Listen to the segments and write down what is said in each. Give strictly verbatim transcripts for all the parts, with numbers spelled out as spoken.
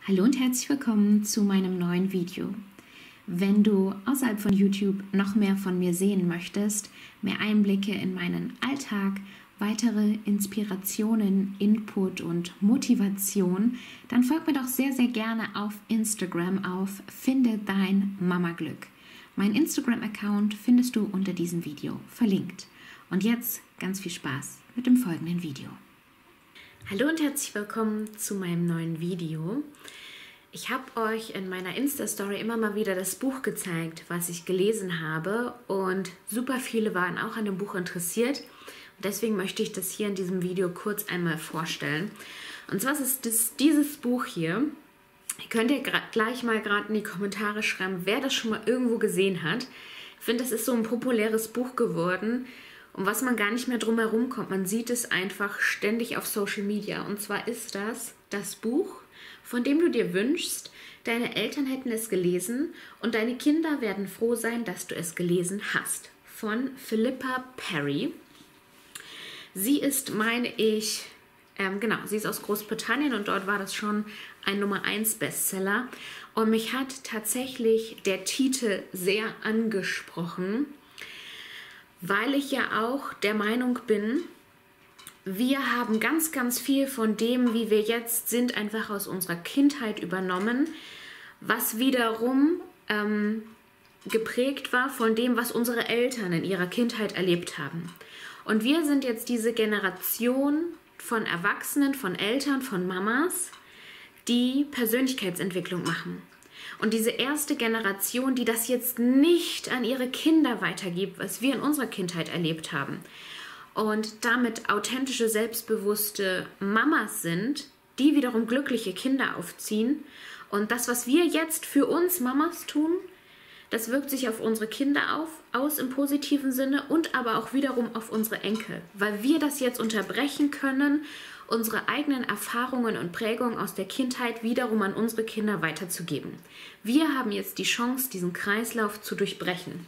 Hallo und herzlich willkommen zu meinem neuen Video. Wenn du außerhalb von YouTube noch mehr von mir sehen möchtest, mehr Einblicke in meinen Alltag, weitere Inspirationen, Input und Motivation, dann folg mir doch sehr, sehr gerne auf Instagram auf Finde dein Mama-Glück. Mein Instagram-Account findest du unter diesem Video verlinkt. Und jetzt ganz viel Spaß mit dem folgenden Video. Hallo und herzlich willkommen zu meinem neuen Video. Ich habe euch in meiner Insta-Story immer mal wieder das Buch gezeigt, was ich gelesen habe, und super viele waren auch an dem Buch interessiert. Und deswegen möchte ich das hier in diesem Video kurz einmal vorstellen. Und zwar ist das dieses Buch hier. Ihr könnt ja gleich mal gerade in die Kommentare schreiben, wer das schon mal irgendwo gesehen hat. Ich finde, das ist so ein populäres Buch geworden, um was man gar nicht mehr drum herum kommt. Man sieht es einfach ständig auf Social Media. Und zwar ist das das Buch, von dem du dir wünschst, deine Eltern hätten es gelesen und deine Kinder werden froh sein, dass du es gelesen hast. Von Philippa Perry. Sie ist, meine ich, ähm, genau, sie ist aus Großbritannien und dort war das schon ein Nummer eins Bestseller. Und mich hat tatsächlich der Titel sehr angesprochen, weil ich ja auch der Meinung bin, wir haben ganz, ganz viel von dem, wie wir jetzt sind, einfach aus unserer Kindheit übernommen, was wiederum ähm, geprägt war von dem, was unsere Eltern in ihrer Kindheit erlebt haben. Und wir sind jetzt diese Generation von Erwachsenen, von Eltern, von Mamas, die Persönlichkeitsentwicklung machen. Und diese erste Generation, die das jetzt nicht an ihre Kinder weitergibt, was wir in unserer Kindheit erlebt haben. Und damit authentische, selbstbewusste Mamas sind, die wiederum glückliche Kinder aufziehen. Und das, was wir jetzt für uns Mamas tun, das wirkt sich auf unsere Kinder auf, aus im positiven Sinne und aber auch wiederum auf unsere Enkel. Weil wir das jetzt unterbrechen können, unsere eigenen Erfahrungen und Prägungen aus der Kindheit wiederum an unsere Kinder weiterzugeben. Wir haben jetzt die Chance, diesen Kreislauf zu durchbrechen.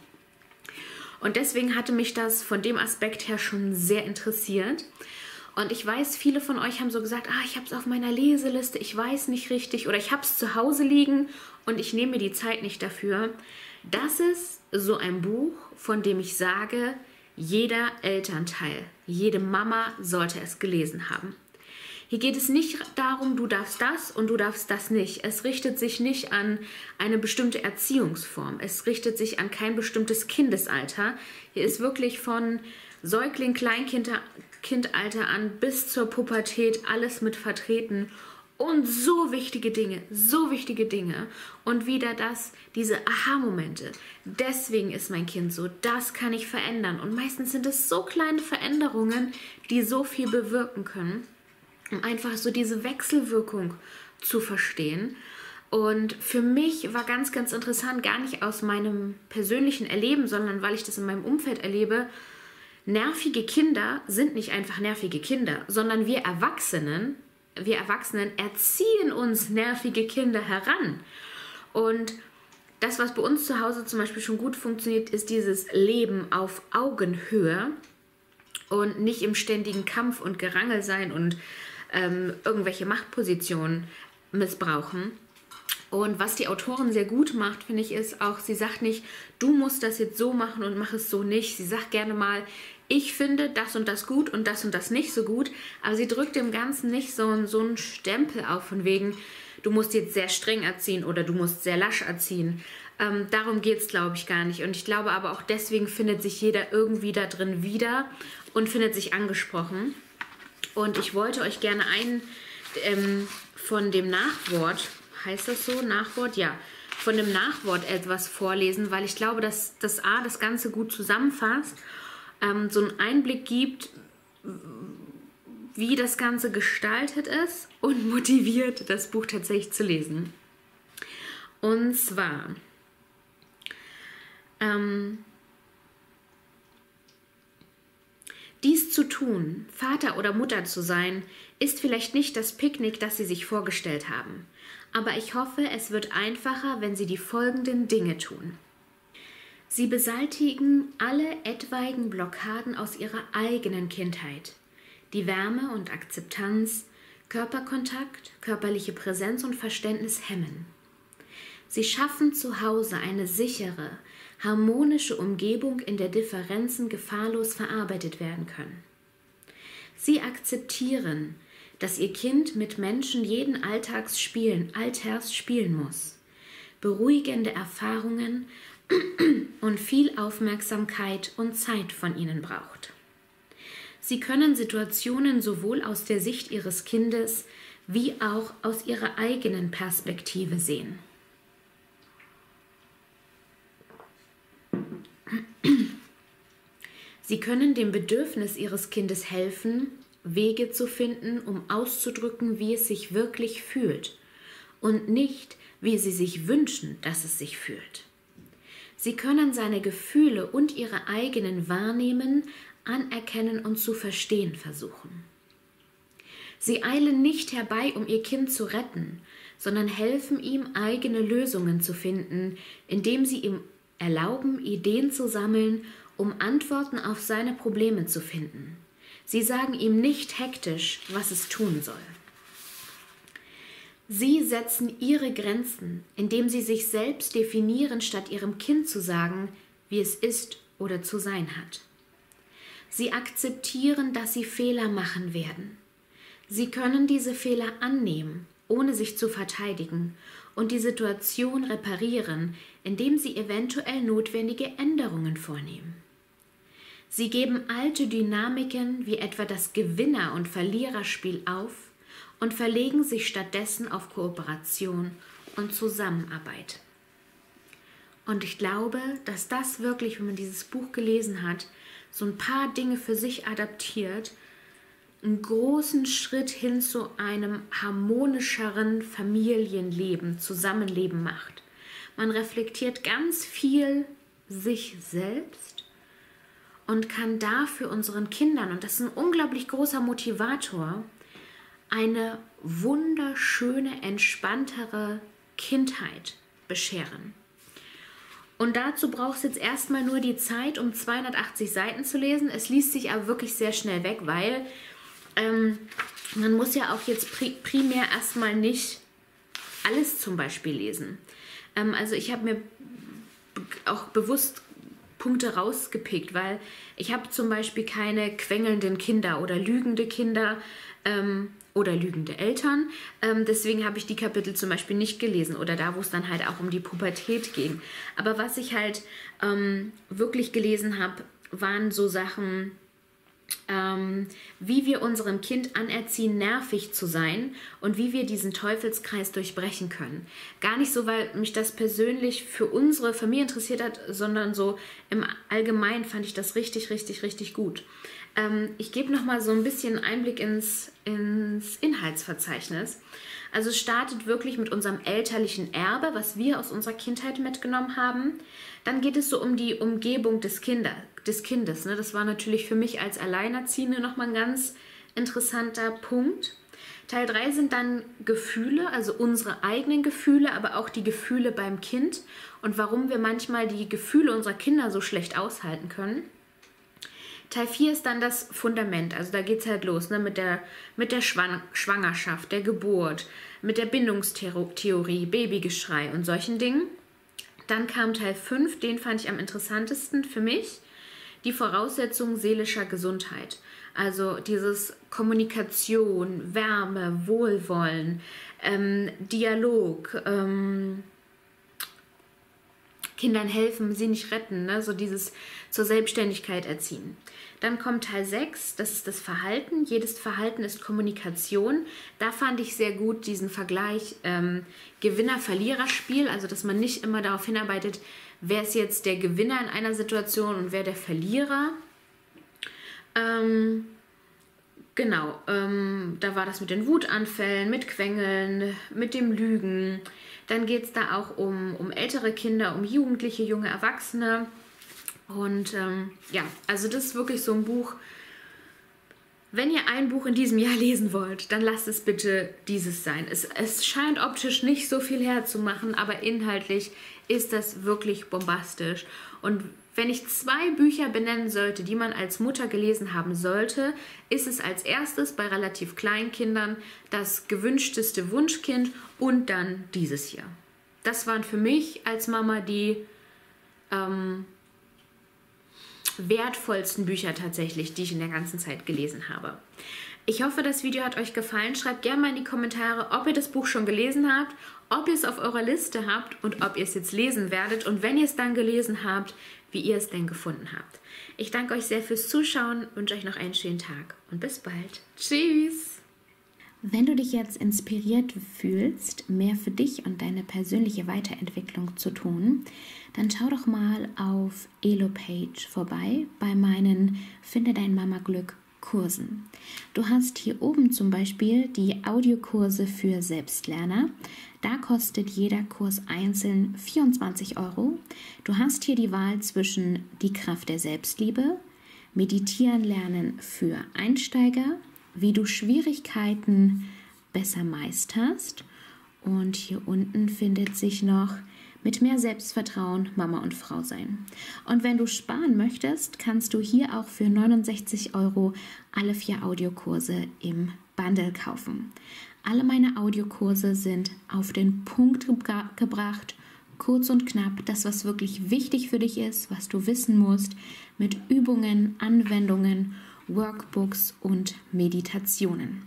Und deswegen hatte mich das von dem Aspekt her schon sehr interessiert. Und ich weiß, viele von euch haben so gesagt, ah, ich habe es auf meiner Leseliste, ich weiß nicht richtig oder ich habe es zu Hause liegen und ich nehme mir die Zeit nicht dafür. Das ist so ein Buch, von dem ich sage, jeder Elternteil, jede Mama sollte es gelesen haben. Hier geht es nicht darum, du darfst das und du darfst das nicht. Es richtet sich nicht an eine bestimmte Erziehungsform. Es richtet sich an kein bestimmtes Kindesalter. Hier ist wirklich von Säugling, Kleinkindalter an bis zur Pubertät alles mit vertreten. Und so wichtige Dinge, so wichtige Dinge. Und wieder das, diese Aha-Momente. Deswegen ist mein Kind so, das kann ich verändern. Und meistens sind es so kleine Veränderungen, die so viel bewirken können, um einfach so diese Wechselwirkung zu verstehen. Und für mich war ganz, ganz interessant, gar nicht aus meinem persönlichen Erleben, sondern weil ich das in meinem Umfeld erlebe, nervige Kinder sind nicht einfach nervige Kinder, sondern wir Erwachsenen, wir Erwachsenen erziehen uns nervige Kinder heran. Und das, was bei uns zu Hause zum Beispiel schon gut funktioniert, ist dieses Leben auf Augenhöhe und nicht im ständigen Kampf und Gerangel sein und ähm, irgendwelche Machtpositionen missbrauchen. Und was die Autorin sehr gut macht, finde ich, ist auch, sie sagt nicht, du musst das jetzt so machen und mach es so nicht. Sie sagt gerne mal, ich finde das und das gut und das und das nicht so gut. Aber sie drückt dem Ganzen nicht so, so einen Stempel auf, von wegen, du musst jetzt sehr streng erziehen oder du musst sehr lasch erziehen. Ähm, darum geht es, glaube ich, gar nicht. Und ich glaube aber auch deswegen findet sich jeder irgendwie da drin wieder und findet sich angesprochen. Und ich wollte euch gerne einen ähm, von dem Nachwort, heißt das so, Nachwort? Ja, von dem Nachwort etwas vorlesen, weil ich glaube, dass das A das Ganze gut zusammenfasst, ähm, so einen Einblick gibt, wie das Ganze gestaltet ist und motiviert, das Buch tatsächlich zu lesen. Und zwar, ähm, dies zu tun, Vater oder Mutter zu sein, ist vielleicht nicht das Picknick, das Sie sich vorgestellt haben. Aber ich hoffe, es wird einfacher, wenn Sie die folgenden Dinge tun. Sie beseitigen alle etwaigen Blockaden aus Ihrer eigenen Kindheit. Die Wärme und Akzeptanz, Körperkontakt, körperliche Präsenz und Verständnis hemmen. Sie schaffen zu Hause eine sichere, harmonische Umgebung, in der Differenzen gefahrlos verarbeitet werden können. Sie akzeptieren, dass ihr Kind mit Menschen jeden Alltags spielen, Alters spielen muss, beruhigende Erfahrungen und viel Aufmerksamkeit und Zeit von ihnen braucht. Sie können Situationen sowohl aus der Sicht ihres Kindes wie auch aus ihrer eigenen Perspektive sehen. Sie können dem Bedürfnis ihres Kindes helfen, Wege zu finden, um auszudrücken, wie es sich wirklich fühlt und nicht, wie sie sich wünschen, dass es sich fühlt. Sie können seine Gefühle und ihre eigenen wahrnehmen, anerkennen und zu verstehen versuchen. Sie eilen nicht herbei, um ihr Kind zu retten, sondern helfen ihm, eigene Lösungen zu finden, indem sie ihm erlauben, Ideen zu sammeln, um Antworten auf seine Probleme zu finden. Sie sagen ihm nicht hektisch, was es tun soll. Sie setzen ihre Grenzen, indem sie sich selbst definieren, statt ihrem Kind zu sagen, wie es ist oder zu sein hat. Sie akzeptieren, dass sie Fehler machen werden. Sie können diese Fehler annehmen, ohne sich zu verteidigen, und die Situation reparieren, indem sie eventuell notwendige Änderungen vornehmen. Sie geben alte Dynamiken wie etwa das Gewinner- und Verliererspiel auf und verlegen sich stattdessen auf Kooperation und Zusammenarbeit. Und ich glaube, dass das wirklich, wenn man dieses Buch gelesen hat, so ein paar Dinge für sich adaptiert, einen großen Schritt hin zu einem harmonischeren Familienleben, Zusammenleben macht. Man reflektiert ganz viel sich selbst und kann dafür unseren Kindern, und das ist ein unglaublich großer Motivator, eine wunderschöne, entspanntere Kindheit bescheren. Und dazu brauchst du jetzt erstmal nur die Zeit, um zweihundertachtzig Seiten zu lesen. Es liest sich aber wirklich sehr schnell weg, weil ähm, man muss ja auch jetzt pri- primär erstmal nicht alles zum Beispiel lesen. Ähm, also ich habe mir b- auch bewusst Punkte rausgepickt, weil ich habe zum Beispiel keine quengelnden Kinder oder lügende Kinder ähm, oder lügende Eltern. Ähm, deswegen habe ich die Kapitel zum Beispiel nicht gelesen oder da, wo es dann halt auch um die Pubertät ging. Aber was ich halt ähm, wirklich gelesen habe, waren so Sachen, ähm, wie wir unserem Kind anerziehen, nervig zu sein und wie wir diesen Teufelskreis durchbrechen können. Gar nicht so, weil mich das persönlich für unsere Familie interessiert hat, sondern so im Allgemeinen fand ich das richtig, richtig, richtig gut. Ähm, ich gebe nochmal so ein bisschen Einblick ins, ins Inhaltsverzeichnis. Also es startet wirklich mit unserem elterlichen Erbe, was wir aus unserer Kindheit mitgenommen haben. Dann geht es so um die Umgebung des, Kinder, des Kindes. Ne? Das war natürlich für mich als Alleinerziehende nochmal ein ganz interessanter Punkt. Teil drei sind dann Gefühle, also unsere eigenen Gefühle, aber auch die Gefühle beim Kind und warum wir manchmal die Gefühle unserer Kinder so schlecht aushalten können. Teil vier ist dann das Fundament, also da geht es halt los, ne, mit der, mit der Schwang- Schwangerschaft, der Geburt, mit der Bindungstheorie, Babygeschrei und solchen Dingen. Dann kam Teil fünf, den fand ich am interessantesten für mich, die Voraussetzungen seelischer Gesundheit. Also dieses Kommunikation, Wärme, Wohlwollen, ähm, Dialog, ähm, Kindern helfen, sie nicht retten, ne? So dieses zur Selbstständigkeit erziehen. Dann kommt Teil sechs, das ist das Verhalten. Jedes Verhalten ist Kommunikation. Da fand ich sehr gut diesen Vergleich ähm, Gewinner-Verlierer-Spiel, also dass man nicht immer darauf hinarbeitet, wer ist jetzt der Gewinner in einer Situation und wer der Verlierer. Ähm, genau, ähm, da war das mit den Wutanfällen, mit Quengeln, mit dem Lügen. Dann geht es da auch um, um ältere Kinder, um Jugendliche, junge Erwachsene. Und ähm, ja, also das ist wirklich so ein Buch, Wenn ihr ein Buch in diesem Jahr lesen wollt, dann lasst es bitte dieses sein. Es, es scheint optisch nicht so viel herzumachen, aber inhaltlich ist das wirklich bombastisch. Und wenn ich zwei Bücher benennen sollte, die man als Mutter gelesen haben sollte, ist es als erstes bei relativ kleinen Kindern das gewünschteste Wunschkind und dann dieses hier. Das waren für mich als Mama die ähm, wertvollsten Bücher tatsächlich, die ich in der ganzen Zeit gelesen habe. Ich hoffe, das Video hat euch gefallen. Schreibt gerne mal in die Kommentare, ob ihr das Buch schon gelesen habt, ob ihr es auf eurer Liste habt und ob ihr es jetzt lesen werdet. Und wenn ihr es dann gelesen habt, wie ihr es denn gefunden habt. Ich danke euch sehr fürs Zuschauen, wünsche euch noch einen schönen Tag und bis bald. Tschüss! Wenn du dich jetzt inspiriert fühlst, mehr für dich und deine persönliche Weiterentwicklung zu tun, dann schau doch mal auf Elopage vorbei bei meinen Finde dein Mama-Glück Kursen. Du hast hier oben zum Beispiel die Audiokurse für Selbstlerner. Da kostet jeder Kurs einzeln vierundzwanzig Euro. Du hast hier die Wahl zwischen die Kraft der Selbstliebe, Meditieren lernen für Einsteiger, wie du Schwierigkeiten besser meisterst und hier unten findet sich noch mit mehr Selbstvertrauen Mama und Frau sein. Und wenn du sparen möchtest, kannst du hier auch für neunundsechzig Euro alle vier Audiokurse im Bundle kaufen. Alle meine Audiokurse sind auf den Punkt gebra- gebracht, kurz und knapp, das, was wirklich wichtig für dich ist, was du wissen musst, mit Übungen, Anwendungen, Workbooks und Meditationen.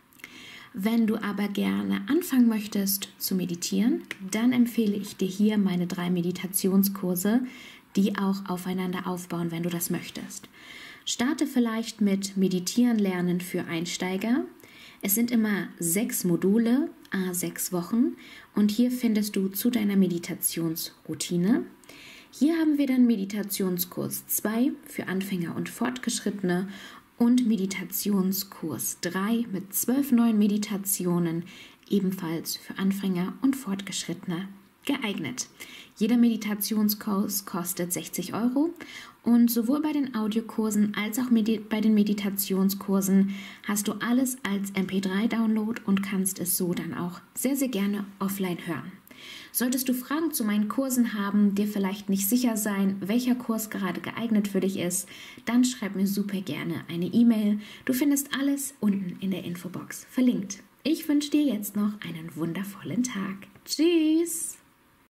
Wenn du aber gerne anfangen möchtest zu meditieren, dann empfehle ich dir hier meine drei Meditationskurse, die auch aufeinander aufbauen, wenn du das möchtest. Starte vielleicht mit Meditieren lernen für Einsteiger. Es sind immer sechs Module, à sechs Wochen und hier findest du zu deiner Meditationsroutine. Hier haben wir dann Meditationskurs zwei für Anfänger und Fortgeschrittene und Meditationskurs drei mit zwölf neuen Meditationen, ebenfalls für Anfänger und Fortgeschrittene geeignet. Jeder Meditationskurs kostet sechzig Euro und sowohl bei den Audiokursen als auch bei den Meditationskursen hast du alles als M P drei Download und kannst es so dann auch sehr, sehr gerne offline hören. Solltest du Fragen zu meinen Kursen haben, dir vielleicht nicht sicher sein, welcher Kurs gerade geeignet für dich ist, dann schreib mir super gerne eine E-Mail. Du findest alles unten in der Infobox verlinkt. Ich wünsche dir jetzt noch einen wundervollen Tag. Tschüss!